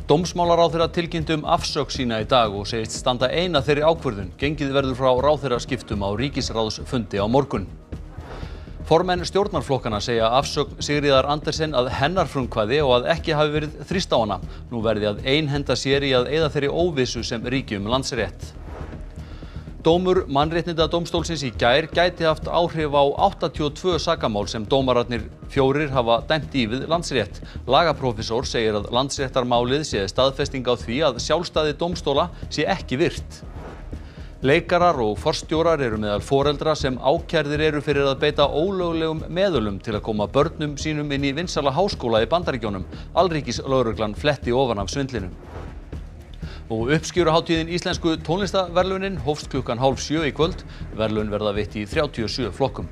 Dómsmálaráðherra tilkynnti afsögn sína í dag og segist standa ein að þeirri ákvörðun. Gengið verður frá ráðherraskiptum á ríkisráðsfundi á morgun. Formenn stjórnarflokkanna segja afsögn Sigríðar Andersen að hennar frumkvæði og að ekki hafi verið þrýst á hana. Nú verði að einhenda sér í að eyða þeirri óvissu sem ríki Landsrétt. Dómur Mannréttindadómstólsins í gær gæti haft áhrif á 82 sakamál sem dómararnir 4 hafa dæmt í við Landsrétt. Lagaprófessor segir að Landsréttarmálið sé staðfesting á því að sjálfstæði dómstóla sé ekki virt. Leikarar og forstjórar eru meðal foreldra sem ákærðir eru fyrir að beita ólöglegum meðölum til að koma börnum sínum inn í vinsæla háskóla í Bandaríkjunum. Alríkislögreglan fletti ofan af svindlinu. Og uppskjöruhátíðin Íslensku tónlistarverðlaunin hófst klukkan 6:30 í kvöld. Verðlaun verða veitt í 37 flokkum.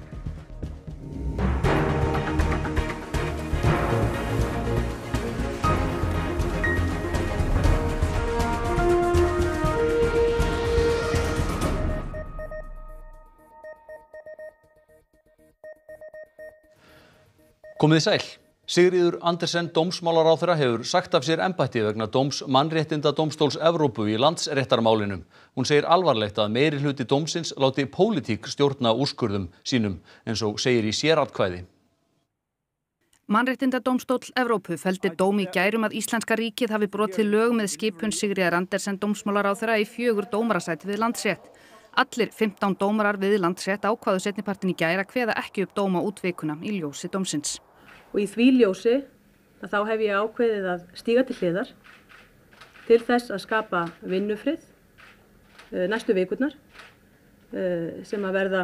Komið þið sæl. Sigríður Andersen dómsmálaráðherra hefur sagt af sér embætti vegna dóms Mannréttindadómstóls Evrópu í Landsréttarmálinu. Hún segir alvarlegt að meirihluti dómsins láti pólitík stjórna úrskurðum sínum, eins og segir í sératkvæði. Mannréttindadómstóll Evrópu felldi dóm í gær að íslenska ríkið hafi brotið lög með skipun Sigríðar Andersen dómsmálaráðherra í 4 dómarasæti við Landsrétt. Allir 15 dómarar við Landsrétt ákváðu seinnipartinn í gær að kveða ekki upp dóma út vikuna í ljósi dómsins. Og í því ljósi að þá hef ég ákveðið að stíga til hliðar til þess að skapa vinnufrið næstu vikurnar sem að verða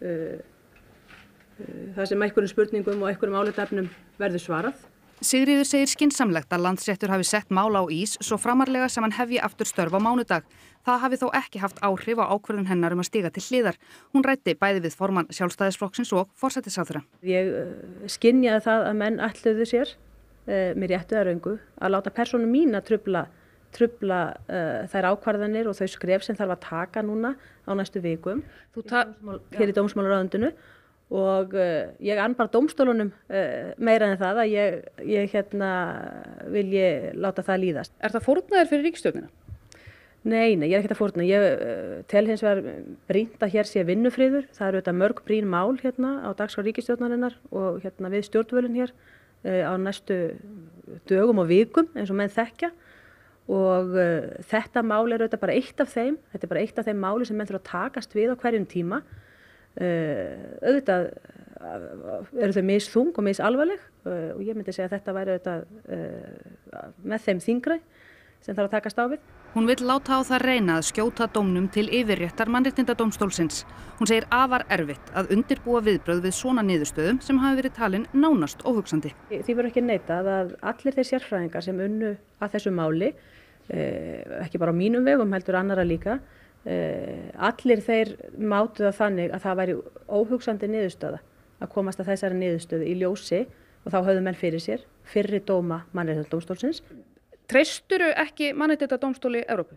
það sem einhverjum spurningum og einhverjum álitaefnum verður svarað. Sigríður segir skynsamlegt að Landsréttur hafi sett mál á ís svo framarlega sem hann hefji aftur störf á mánudag. Það hafi þó ekki haft áhrif á ákvörðun hennar að stíga til hliðar. Hún ræddi bæði við formann Sjálfstæðisflokksins og forsætisráðherra. Ég skynjaði það að menn ætluðu sér með réttu eða röngu að láta persónu mína trufla þær ákvarðanir og þau skref sem þarf að taka núna á næstu vikum hér í dómsmálaráðuneytinu. Og ég ann bara dómstólunum meira en það að ég vilji láta það líðast. Er það fórnaður fyrir ríkisstjórnina? Nei, ég er ekkert að fórna. Ég tel hins vegar brýnt að hér sé vinnufriður. Það eru auðvitað mörg brýn mál á dagskrá ríkisstjórnarinnar og við stjórnvölinn hér á næstu dögum og vikum eins og menn þekkja. Og þetta mál er auðvitað bara eitt af þeim. Þetta er bara eitt af þeim máli sem menn þurfa að takast við á hverjum tíma. Auðvitað eru þau misþung og misalvarleg og ég myndi segja að þetta væri auðvitað með þeim þyngri sem þarf að takast á við. Hún vill láta á það reyna að skjóta dómnum til yfirréttar Mannréttindadómstólsins. Hún segir afar erfitt að undirbúa viðbrögð við svona niðurstöðum sem hafi verið talin nánast óhugsandi. Því verður ekki neitað að allir þeir sérfræðingar sem unnu að þessu máli, ekki bara á mínum vegum heldur annarra líka, allir þeir mátu það þannig að það væri óhugsandi niðurstöða að komast að þessari niðurstöðu í ljósi og þá höfðu menn fyrir sér fyrri dóma Mannréttindadómstólsins. Treysturu ekki Mannréttindadómstóli Evrópu?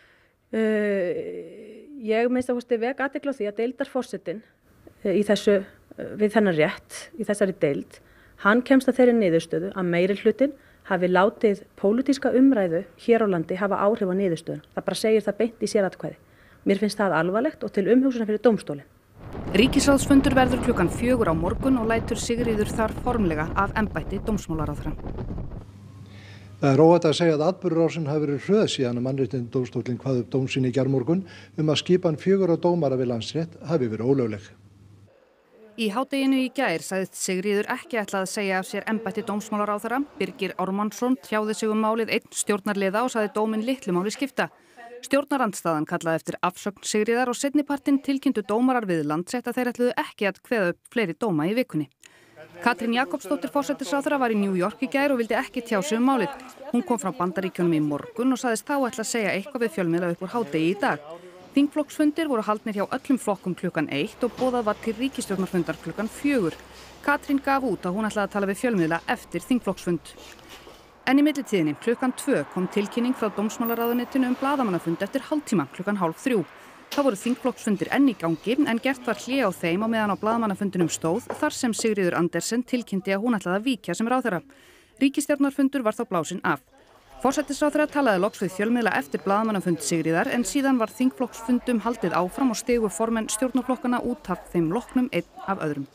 Ég minnst að vek athygli á því að deildarforsetinn í þessu við þennan rétt í þessari deild, hann kemst að þeirri niðurstöðu að meirihlutinn hafi látið pólitíska umræðu hér á landi hafa áhrif á niðurstöðuna. Það bara segir það beint í sératkvæði. Mér finnst það alvarlegt og til umhugsunar fyrir dómstólinn. Ríkisráðsfundur verður klukkan 4 á morgun og lætur Sigríður þar formlega af embætti dómsmálaráðherra. Það er óhætt að segja að atburðarásin hafi verið hröð síðan að Mannréttindadómstóllinn kvað upp dóm sinn í gærmorgun að skipan 4 dómara við Landsrétt hafi verið ólögleg. Í hádeginu í gær sagðist Sigríður ekki ætla að segja af sér embætti dómsmálaráðherra. Birgir Ármannsson tjáði sig málið einn stjórnarliða og sagði dóminn litlu máli skipta. Stjórnarandstaðan kallaði eftir afsögn Sigríðar og seinnipartinn tilkynntu dómarar við Landsrétt að þeir ætluðu ekki að kveða upp fleiri dóma í vikunni. Katrín Jakobsdóttir forsætisráðherra var í New York í gær og vildi ekki tjá sig málið. Hún kom frá Bandaríkjunum í morgun og sagðist þá ætla að segja eitthvað við fjölmiðla upp úr hádegi í dag. Þingflokksfundir voru haldnir hjá öllum flokkum klukkan 1 og boðað var til ríkisstjórnarfundar klukkan 4. Katrín gaf út að hún ætlaði að tala við fjölmiðla eftir þingflokksfund. En í millitíðinni klukkan 2 kom tilkynning frá dómsmálaráðuneytinu blaðamannafund eftir hálftíma klukkan 2:30. Það voru þingflokksfundir enn í gangi en gert var hlé á þeim á meðan á blaðamannafundinum stóð þar sem Sigríður Andersen tilkynnti að hún ætlaði að víkja sem ráðherra. Ríkisstjórnarfundur var þá blásinn af. Forsætisráðherra talaði loks við fjölmiðla eftir blaðamannafund Sigríðar en síðan var þingflokksfundum haldið áfram og stigu formenn stjórnarflokkana út af þeim loknum einn af öðrum.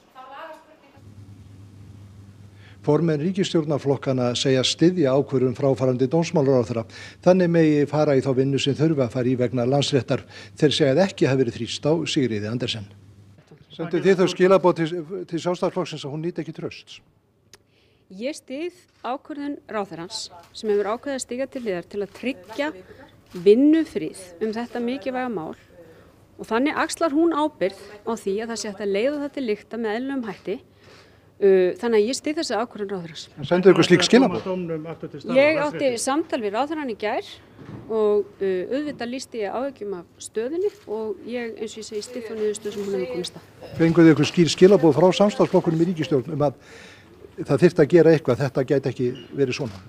Formenn ríkisstjórnarflokkana segja styðja ákvörðun fráfarandi dómsmálaráðherra. Þannig megi fara í þá vinnu sem þurfa að fara í vegna Landsréttar. Þeir segja að ekki hafi verið þrýst á Sigríði Andersen. Sendu þið þau skilaboð til Sjálfstæðisflokksins að hún nýti ekki trausts? Ég styð ákvörðun ráðherrans sem hefur ákveðið að stíga til hliðar til að tryggja vinnufrið þetta mikilvæga mál og þannig axlar hún ábyrgð á því að það sé hægt að leiða það til lykta með eðlilegum hætti. Þannig að ég styð þessi ákvörðun ráðherrans. Sendu ykkur slík skilaboð? Ég átti samtal við ráðherrann í gær og auðvitað lýsti ég áhyggjum af stöðunni og ég, eins og ég segi, styð þá niðurstöðu sem hún hefur komist að. Fenguð ykkur skýr skilaboð frá samstarfsflokkunum í ríkisstjórn að það þyrfti að gera eitthvað, þetta gæti ekki verið svona?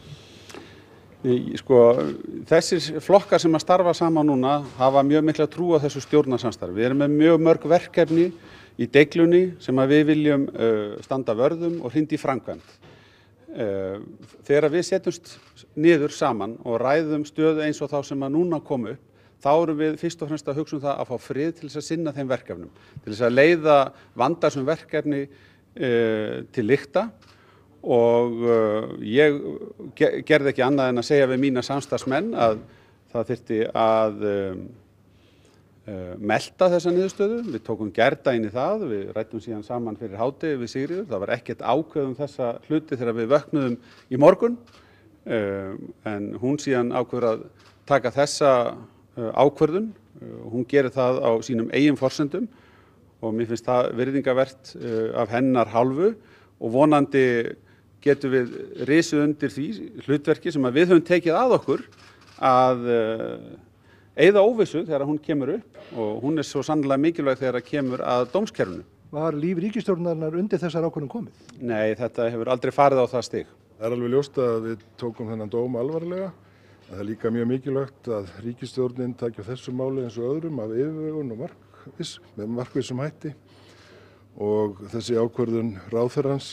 Sko, þessir flokkar sem að starfa saman núna hafa mjög mikla trú á þessu stjórnarsamstarfi. Við erum með mjög mörg verkefni í deiglunni sem að við viljum standa vörðum og hrinda í framkvæmd. Þegar við setjumst niður saman og ræðum stöðu eins og þá sem að núna komu upp, þá erum við fyrst og fremst að hugsa það að fá frið til þess að sinna þeim verkefnum, til þess að leiða vandasum verkefni til lykta og ég gerði ekki annað en að segja við mína samstarfsmenn að það þyrfti að melta þessa niðurstöðu. Við tókum gærdaginn í það, við ræddum síðan saman fyrir hádegi við Sigríður. Það var ekkert ákveð þessa hluti þegar við vöknuðum í morgun en hún síðan ákveður að taka þessa ákvörðun. Hún gerir það á sínum eigin forsendum og mér finnst það virðingavert af hennar hálfu og vonandi getum við risið undir því hlutverki sem að við höfum tekið að okkur að eyða óvissu þegar hún kemur upp og hún er svo sannlega mikilvæg þegar það kemur að dómskerfinu. Var líf ríkisstjórnarinnar undir þessar ákvörðun komið? Nei, þetta hefur aldrei farið á það stig. Það er alveg ljóst að við tókum þennan dóm alvarlega. Það er líka mjög mikilvægt að ríkisstjórnin taki á þessu máli eins og öðrum af yfirvegun og með markvissum hætti og þessi ákvörðun ráðherrans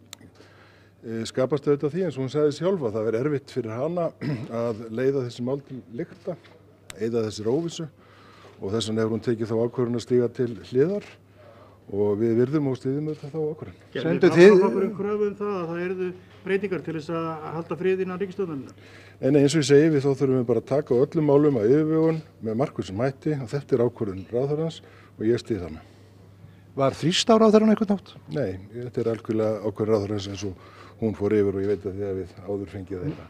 skapast auðvitað því eins og hún sagði sjálf að það verður erfitt fyrir hana að leiða þessi mál til lykta, eyða þessi óvissu og þess vegna hefur hún tekið þá ákvörðun að stíga til hliðar og við virðum og styðjum þetta þá ákvörðun. Sendu þið kröfu það að það yrðu breytingar til þess að halda frið innan ríkisstjórnarinnar? Nei, eins og ég segi við þá þurfum við bara að taka á öllum málum að yfirvegun með markvissum hætti og þetta er ákvörðun ráðherrans og ég styð það með. Var þrýst á ráðherrann einhvern nátt? Nei, þetta er algjörlega ákvörðun ráðherrans eins og hún fór yfir og ég veit að því að við áður fengið þetta.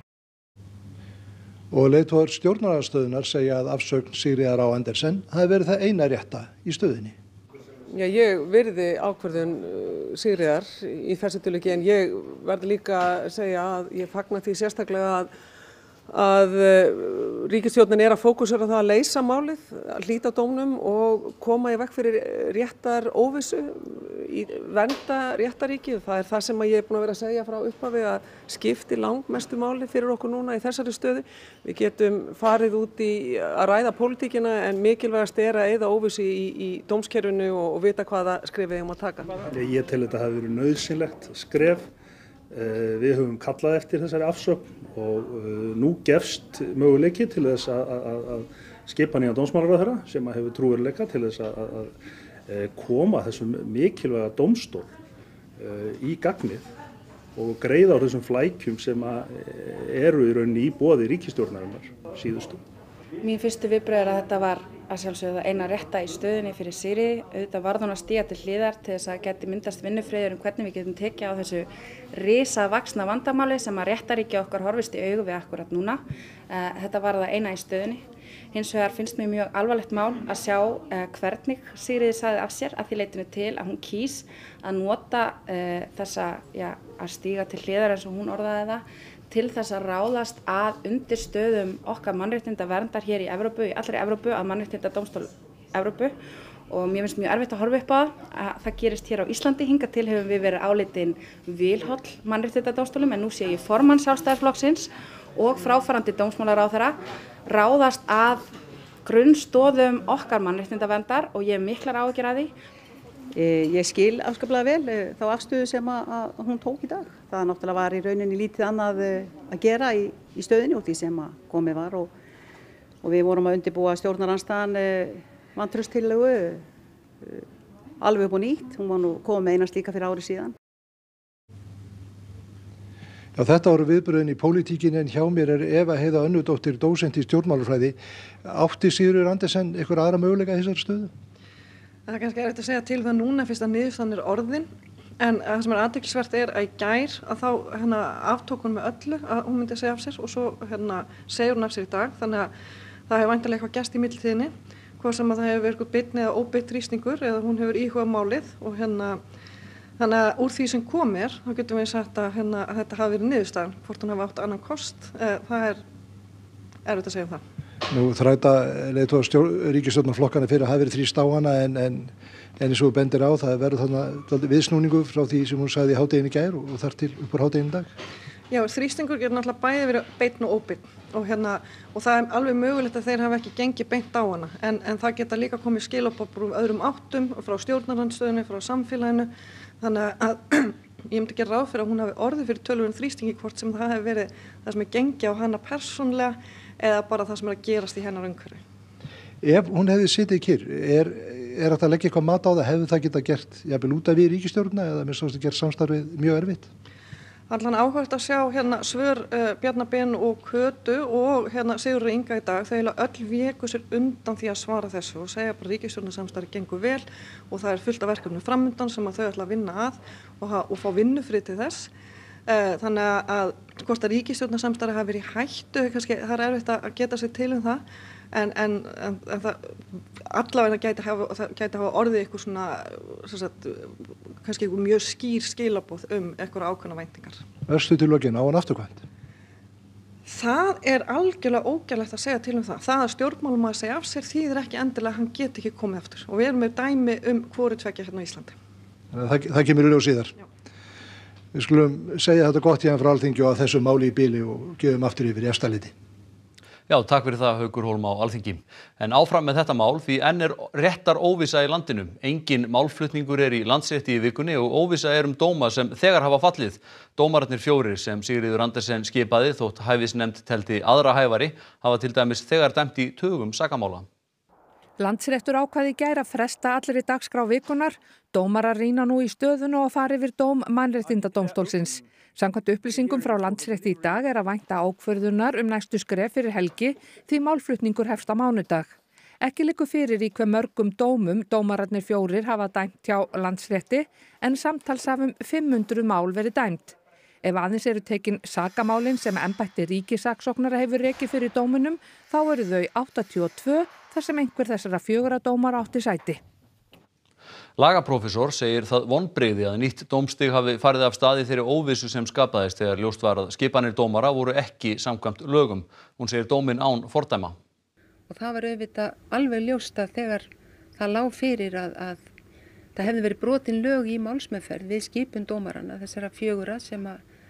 Og leiðtogar stjórnarandstöðunnar segja að afsögn Sigríðar á Andersen hafi verið það eina rétta í stöðunni. Já, ég virði ákvörðun Sigríðar í þessu tilviki en ég verði líka að segja að ég fagna því sérstaklega að ríkisstjórnin er að fókusera það að leysa málið, að hlíta dómnum og koma í veg fyrir réttar óvissu, vernda réttaríkið. Það er það sem ég er búin að vera að segja frá upphafi að skipti langmestu máli fyrir okkur núna í þessari stöðu. Við getum farið út í að ræða pólitíkina en mikilvægast er að eyða óvissu í dómskerfinu og vita hvaða skref við eigum að taka. Ég tel þetta hafi verið nauðsynlegt skref. Við höfum kallað eftir þessari afsögn og nú gefst möguleiki til þess að skipa nýjan dómsmálaráðherra sem hefur trúverðugleika til þess að koma þessum mikilvæga dómstól í gagnið og greiða á þessum flækjum sem eru í rauninni í boði ríkisstjórnarinnar síðustu. Mín fyrstu viðbrögð er að þetta var að sjálfsögðu eina rétta í stöðunni fyrir Sigríði. Auðvitað varð hún að stíga til hliðar til þess að geti myndast vinnufriður hvernig við getum tekið á þessu risavaxna vandamáli sem að réttaríki okkar horfist í augu við akkurat núna. Þetta var það eina í stöðunni. Hins vegar finnst mér mjög alvarlegt mál að sjá hvernig Sigríði sagði af sér að því leytinu til að hún kýs að nota þessa að stíga til hliðar eins og hún orðaði það til þess að ráðast að undirstöðum okkar mannréttindaverndar hér í Evrópu, í allri Evrópu, að mannréttindadómstól Evrópu og mér finnst mjög erfitt að horfa upp á að það gerist hér á Íslandi. Hingað til höfum við verið álitin vilholl mannréttindadómstólum en nú sé ég formann Sjálfstæðisflokksins og fráfarandi dómsmálaráðherra ráðast að grunnstoðum okkar mannréttindaverndar og ég hef miklar áhyggjur af því. Ég skil afskaplega vel þá afstöðu sem að hún tók í dag. Það náttúrulega var í rauninni lítið annað að gera í stöðinni og því sem að komið var og við vorum að undirbúa stjórnarandstaðan vantrauststillögu alveg upp á nýtt. Hún var nú komið með eina slíka fyrir ári síðan. Já, þetta voru viðbrögðin í pólitíkinni en hjá mér Eva Heiða Önnudóttir, dósent í stjórnmálafræði. Átti Sigríður Andersen einhver aðra möguleika í þessari stöðu? Það er kannski erfitt að segja til það núna fyrst að niðurstaðan orðin en það sem athyglisvert að í gær að þá aftók hún með öllu að hún myndi segja af sér og svo segir hún af sér í dag þannig að það hefur væntanlega eitthvað gerst í millitíðinni hvað sem að það hefur verið beinn eða óbeinn þrýstingur eða hún hefur íhugað málið og þannig að úr því sem komir þá getum við sagt að þetta hafi verið niðurstaðan hvort hún hafi átt annan kost það er erfitt að segja það. Nú þræta leiðtogar ríkisstjórnarflokkana fyrir að hafa verið þrýst á hana en eins og þú bendir á það verður þarna viðsnúningu frá því sem hún sagði í hádeginu í gær og þar til upp úr hádeginu í dag. Já, þrýstingur getur náttúrulega bæði verið beinn og óbeinn og það er alveg mögulegt að þeir hafa ekki gengið beint á hana en það geta líka komið skilaboð úr öðrum áttum frá stjórnarandstöðunni, frá samfélaginu þannig að ég myndi gera ráð fyrir að hún hafi orðið fyrir töluverðum þrýstingi hvort sem það hefur verið það sem er gengið á hana persónlega eða bara það sem er að gerast í hennar umhverfi. Ef hún hefði sitið kyrr, er hægt að leggja eitthvað mat á það, hefði það getað gert jafnvel út af við ríkisstjórnina eða minnst að gera samstarfið mjög erfitt? Allan áhugavert að sjá svör Bjarna Ben og Kötu og Sigurður Inga í dag, þau öll véku sér undan því að svara þessu og segja bara ríkisstjórnarsamstarfið gengur vel og það er fullt af verkefnum framundan sem að þau ætla að vinna að og fá vinnufrið til þess. Þannig að hvort að ríkisstjórnarsamstarfið hafi verið í hættu, það er erfitt að geta sér til það en það allavega gæti hafa orðið eitthvað svona kannski eitthvað mjög skýr skilaboð eitthvað ákveðna væntingar. Örstu til lokin á hann afturkvæmt? Það er algjörlega ógerlegt að segja til það. Það að stjórnmálamaður segja af sér þýðir ekki endilega að hann geti ekki komið aftur og við erum með dæmi hvoru tveggja hérna á Íslandi. Það kemur í ljós síðar. Við skulum segja þetta gott hérna frá Alþingi og að þessu máli í bili og gefum aftur yfir í efstaleiti. Já, takk fyrir það Haukur Hólm á Alþingi. En áfram með þetta mál því enn er réttar óvissa í landinu. Engin málflutningur í Landsrétti í vikunni og óvissa dóma sem þegar hafa fallið. Dómararnir 4 sem Sigríður Andersen skipaði þótt hæfisnefnd teldi aðra hæfari hafa til dæmis þegar dæmt í tugum sakamála. Landsréttur ákvað í gær að fresta allri dagskrá vikunnar. Dómarar rýna nú í stöðuna og fara yfir dóm Mannréttindadómstólsins. Samkvæmt upplýsingum frá Landsrétti í dag er að vænta ákvörðunar næstu skref fyrir helgi því málflutningur hefst á mánudag. Ekki liggur fyrir í hve mörgum dómum dómararnir 4 hafa dæmt hjá Landsrétti en samtals hafa 500 mál verið dæmt. Ef aðeins eru tekin sakamálin sem embætti ríkissaksóknara hefur rekið fyrir dómunum þá eru þau 82 þar sem einhver þessara 4 dómara átti sæti. Lagaprófessor segir það vonbrigði að nýtt dómstig hafi farið af stað í þeirri óvissu sem skapaðist þegar ljóst var að skipanir dómara voru ekki samkvæmt lögum. Hún segir dóminn án fordæma. Og það var auðvitað alveg ljóst að þegar það lá fyrir að það hefði verið brotin lög í málsmeðferð við skipun dómarana, þessara 4 sem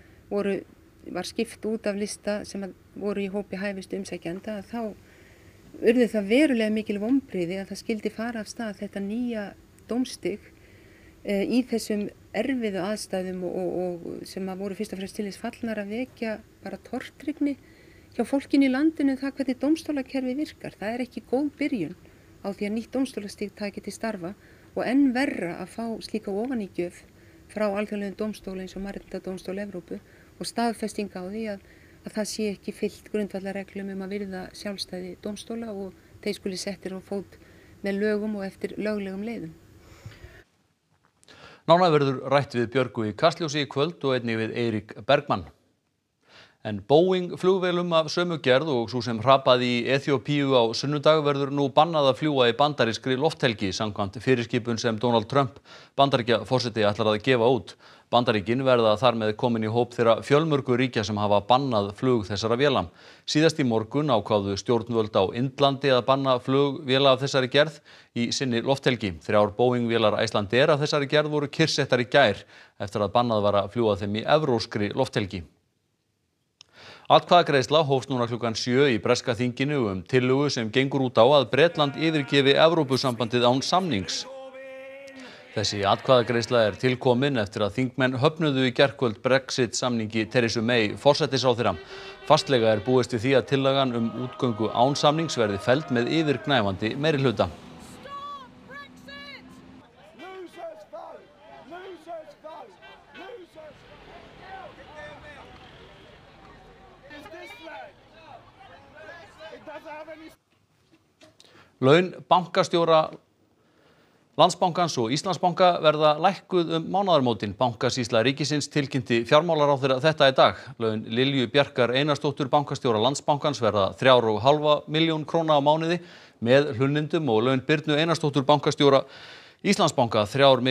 var skipt út af lista sem voru í hópi hæfustu umsækjenda, þá urðu það verulega mikil vonbrigði að það skildi fara af stað þetta nýja dómstig í þessum erfiðu aðstæðum og sem voru fyrst og fremst til þess fallnar að vekja bara tortryggni hjá fólkinu í landinu það hvernig dómstólakerfi virkar. Það er ekki góð byrjun á því að nýtt dómstólastig taki til starfa og enn verra að fá slíka ofanígjöf frá alþjóðlegum dómstóla eins og Mannréttindadómstóli Evrópu og staðfesting á því að það sé ekki fylgt grundvallarreglum að virða sjálfstæði dómstóla og þeir skuli settir á fót með lögum og eftir löglegum leiðum. Nánar verður rætt við Björgu í Kastljósi í kvöld og einnig við Eirík Bergmann. En Boeing flugvélum af sömu gerð og sú sem hrapaði í Eþíópíu á sunnudag verður nú bannað að fljúga í bandarískri lofthelgi samkvæmt fyrirskipun sem Donald Trump Bandaríkjaforseti ætlar að gefa út. Bandaríkin verða þar með komin í hóp þeirra fjölmörgu ríkja sem hafa bannað flug þessara véla. Síðast í morgun ákváðu stjórnvöld á Indlandi að banna flugvéla af þessari gerð í sinni lofthelgi. 3 Boeing-vélar Icelandair af þessari gerð voru kyrrsettar í gær eftir að bannað var að fljúga þeim í evrópskri lofthelgi. Atkvæðagreiðsla hófst núna klukkan 7 í breska þinginu tillögu sem gengur út á að Bretland yfirgefi Evrópusambandið án samnings. Þessi atkvæðagreiðsla tilkomin eftir að þingmenn höfnuðu í gærkvöld Brexit-samningi Theresa May forsætisráðherra. Fastlega búist við því að tillagan útgöngu án samnings verði felld með yfirgnæfandi meirihluta. Laun bankastjóra Landsbankans og Íslandsbanka verða lækkuð mánaðarmótin. Bankasýsla ríkisins tilkynnti fjármálaráðherra þetta í dag. Laun Lilju Bjarkar Einarsdóttur bankastjóra Landsbankans verða 3,5 milljón króna á mánuði með hlunnindum og laun Birnu Einarsdóttur bankastjóra Íslandsbanka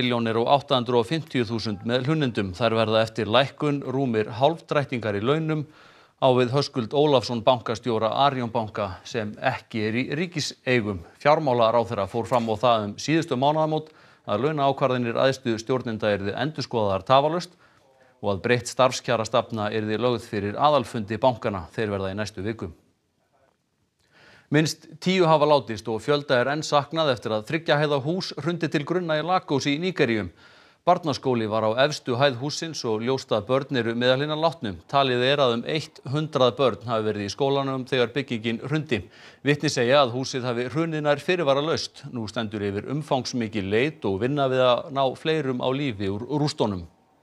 3.850.000 með hlunnindum. Þær verða eftir lækkun rúmir hálfdrættingar í launum á við Höskuld Ólafsson bankastjóra Arion banka sem ekki í ríkiseigum. Fjármálaráðherra fór fram á það síðustu mánaðamót að launaákvarðanir æðstu stjórnenda yrðu endurskoðaðar tafarlaust og að breytt starfskjarastefna yrði lögð fyrir aðalfundi bankana. Þeir verða í næstu viku. Minnst 10 hafa látist og fjölda enn saknað eftir að 3 hæða hús hrundi til grunna í Lagos í Nígeríu. Barnaskóli var á efstu hæð hússins og ljóst að börn eru meðal hinna látnu. Talið að 100 börn hafi verið í skólanum þegar byggingin hrundi. Vitni segja að húsið hafi hrunið nær fyrirvaralaust. Nú stendur yfir umfangsmikil leit og vinna við að ná fleirum á lífi úr rústunum.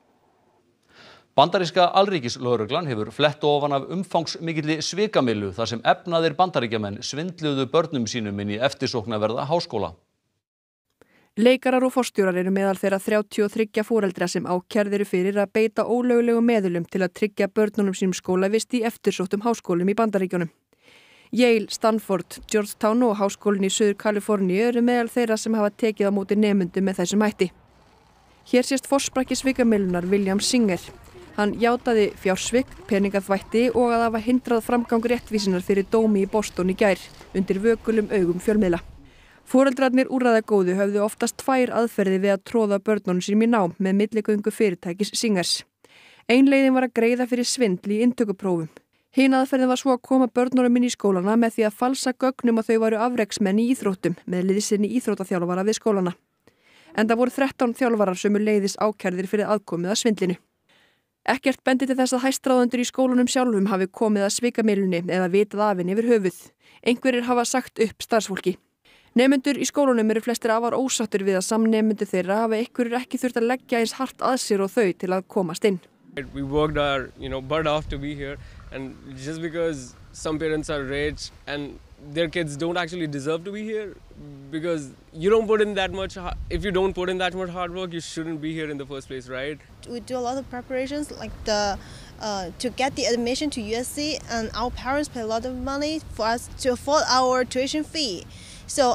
Bandaríska alríkislögreglan hefur flett ofan af umfangsmikilli svikamyllu þar sem efnaðir bandaríkjamenn svindluðu börnum sínum inn í eftirsóknarverða háskóla. Leikarar og forstjórar eru meðal þeirra 33 foreldra sem ákærðir fyrir að beita ólöglegum meðulum til að tryggja börnunum sínum skólavist í eftirsóttum háskólum í Bandaríkjunum. Yale, Stanford, Georgetown og háskólinn í Suður Kaliforníu eru meðal þeirra sem hafa tekið á móti nemendum með þessum hætti. Hér sést forsprakki svikamyllunar William Singer. Hann játaði fjársvik, peningaþvætti og að hafa hindrað framgang réttvísinnar fyrir dómi í Boston í gær undir vökulum augum fjölmiðla. Foreldrarnir úrræðagóðu höfðu oftast 2 aðferðir við að tróða börnunum sínum í nám með milligöngu fyrirtækis Singers. Ein leiðin var að greiða fyrir svindl í inntökuprófum. Hin aðferðin var svo að koma börnunum inn í skólana með því að falsa gögnum að þau væru afreksmenn í íþróttum með liðsinni íþróttaþjálfara við skólana. En það voru 13 þjálfarar sömu leiðis ákærðir fyrir aðkomið að svindlinu. Ekkert bendi til þess að hæstráðendur í skólunum sjálfum hafi komið að svikamylunni eða vitað af henni yfir höfuð. Einhverjir hafa sagt upp starfsfólki. Nemendur í skólunum eru flestir afar ósáttir við að samnemendur þeirra hafa einhverjir ekki þurft að leggja eins hart að sér og þau til að komast inn. We worked our, butt off to be here, and just because some parents are rich and their kids don't actually deserve to be here, because you don't put in that much. If you don't put in that much hard work, you shouldn't be here in the first place, right? We do a lot of preparations, like to get the admission to USC, and our parents pay a lot of money for us to afford our tuition fee. So,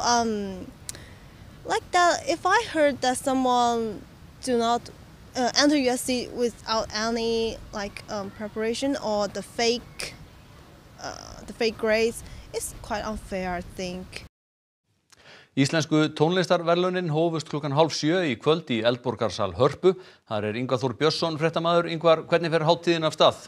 like that, if I heard that someone do not enter USC without any preparation or the fake grades, it's quite unfair, I think. Íslensku tónlistarverðlaunin hófust 6:30 í kvöld í Eldborgarsal Hörpu. Þar Ingvar Þór Björnsson, fréttamaður. Ingvar, hvernig fer hátíðin af stað?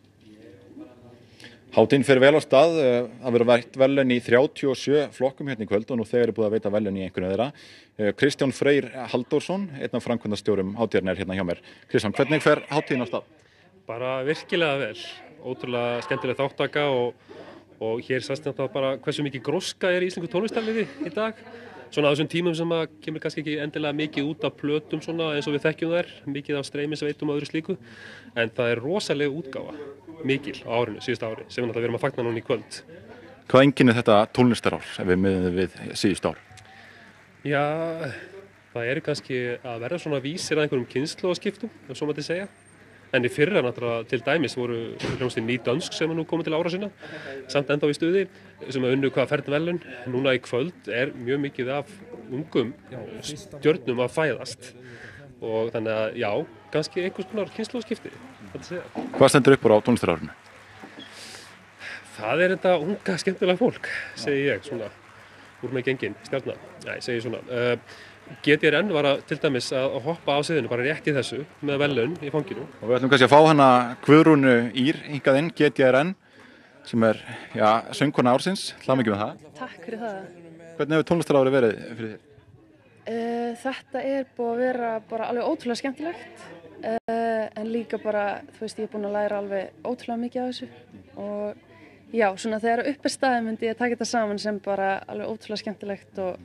Hátíðin fer vel af stað. Það verður veitt verðlaun í 37 flokkum hérna í kvöld og nú þegar búið að veita verðlaun í einhverju þeirra. Kristján Freyr Halldórsson, einn af framkvæmdastjórum hátíðarinnar hérna hjá mér. Kristján, hvernig fer hátíðin af stað? Bara virkilega vel. Ótrúlega skemmtileg þáttaka og hér sést þetta bara hversu mikið gróska í íslensku tónlistarliði í dag. Svona á þessum tímum sem kemur kannski ekki endilega mikið út af plötum svona eins og við þekkjum þær, mikið af streymisveitum og öðru slíku, en það rosaleg útgáfa, mikil á árinu, síðustu ári, sem við erum að fagna núna í kvöld. Hvað einkennir þetta tónlistarár ef við miðum við síðustu ár? Já, það kannski að verða svona vísir að einhverjum kynslóðaskiptum, ef svo mætti segja. En í fyrra náttúrulega til dæmis voru hljómsveitin Ný Dönsk sem nú komið til ára sinna, samt ennþá í stuði, sem unnu hvaða fernverðlaun. Núna í kvöld mjög mikið af ungum stjörnum að fæðast og þannig að já, kannski einhvers konar kynslóðaskipti. Hvað stendur upp úr á tónlistarárinu? Það þetta unga skemmtilega fólk, segi ég, svona úr með gengin, stjarna. Nei, segi svona. GTRN var til dæmis að hoppa á sviðinu bara rétt í þessu með verðlaun í fanginu. Og við ætlum kannski að fá hana Guðrúnu Ýr hingað inn, GTRN, sem söngkona ársins. Hlað mikið með það. Takk fyrir það. Hvernig hefur tónlistarárið verið fyrir þér? Þetta búið að vera bara alveg ótrúlega skemmtilegt en líka bara, þú veist, ég búin að læra alveg ótrúlega mikið af þessu og já, svona þegar upp staðið myndi ég taka þetta saman sem bara alveg ótrúlega skemmtilegt og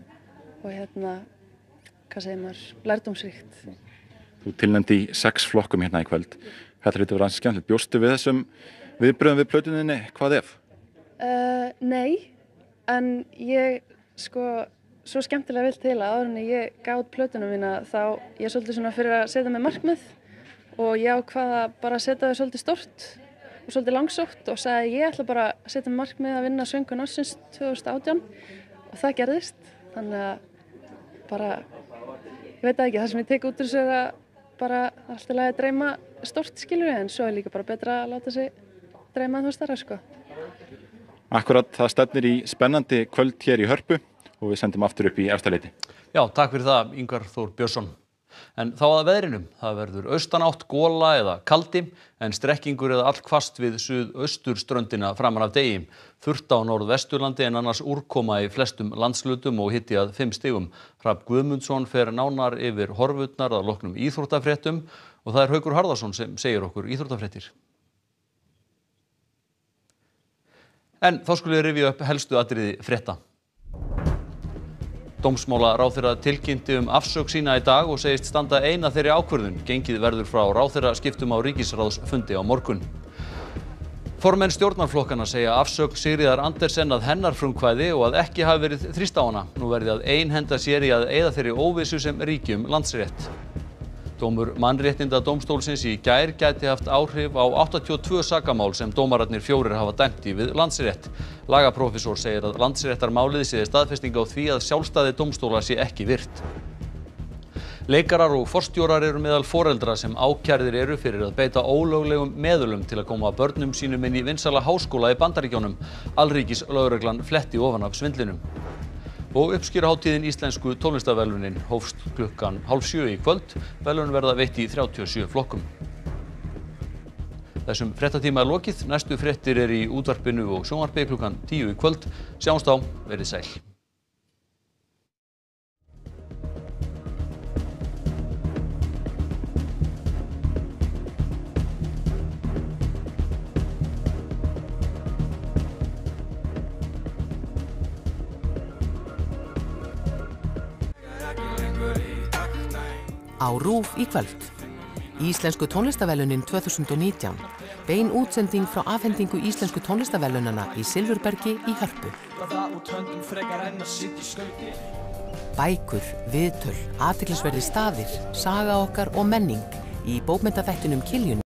hvað segir maður, lærdómsríkt. Þú tilnefnd í 6 flokkum hérna í kvöld. Þetta hlýtur að vera ansi skemmtilegt. Bjóstu við þessum viðbrögðum við plötuninni, hvað ef? Nei, en ég svo skemmtilega vill til að áður en ég gaf út plötuna mína þá ég svolítið svona fyrir að setja mig markmið og ég ákvað að bara setja þau svolítið stórt og svolítið langsótt og sagði ég ætla bara að setja mig markmið að vinna Söngvakefni ársins 2018 og það gerðist. Þannig að bara, ég veit ekki, það sem ég tek út úr þessu að bara alltaf að dreyma stórt skilur en svo líka bara betra að láta sig dreyma þú starra sko. Akkurat, það stefnir í spennandi kvöld hér í Hörpu og við sendum aftur upp í Efstaleiti. Já, takk fyrir það, Ingvar Þór Björnsson. En þá að veðrinu, það verður austanátt, gola eða kaldi, en strekkingur eða allhvasst við suðausturströndina framan af degi. Þurrt á norðvesturlandi en annars úrkoma í flestum landslutum og hiti að 5 stigum. Hrafn Guðmundsson fer nánar yfir horfurnar að loknum íþróttafréttum og það Haukur Harðarson sem segir okkur íþróttafréttir. En þá skulum við rifja upp helstu atriði frétta. Dómsmálaráðherra tilkynnti afsögn sína í dag og segist standa ein að þeirri ákvörðun. Gengið verður frá ráðherraskiptum á ríkisráðsfundi á morgun. Formenn stjórnarflokkana segja afsögn Sigríðar Andersen að hennar frumkvæði og að ekki hafi verið þrýst á hana. Nú verði að einhenda sér í að eyða þeirri óvissu sem ríki Landsrétt. Dómur Mannréttindadómstólsins í gær gæti haft áhrif á 82 sakamál sem dómararnir 4 hafa dæmt í við Landsrétt. Lagaprófessor segir að Landsréttarmálið sé staðfesting á því að sjálfstæði dómstóla sé ekki virt. Leikarar og forstjórar eru meðal foreldra sem ákærðir eru fyrir að beita ólöglegum meðulum til að koma börnum sínum inn í vinsæla háskóla í Bandaríkjunum. Alríkislögreglan fletti ofan af svindlinum. Og uppskeruhátíðin Íslensku tónlistarverðlaunin hófst klukkan 6:30 í kvöld. Verðlaun verða veitt í 37 flokkum. Þessum fréttatíma lokið. Næstu fréttir í útvarpinu og sjónvarpi klukkan 10 í kvöld. Sjáumst þá, verið sæl. Á RÚV í kvöld. Íslensku tónlistarverðlaunin 2019. Bein útsending frá afhendingu Íslensku tónlistarverðlaunanna í Silfurbergi í Hörpu. Bækur, viðtöl, athyglisverðir staðir, saga okkar og menning í bókmenntaþættinum Kiljunni.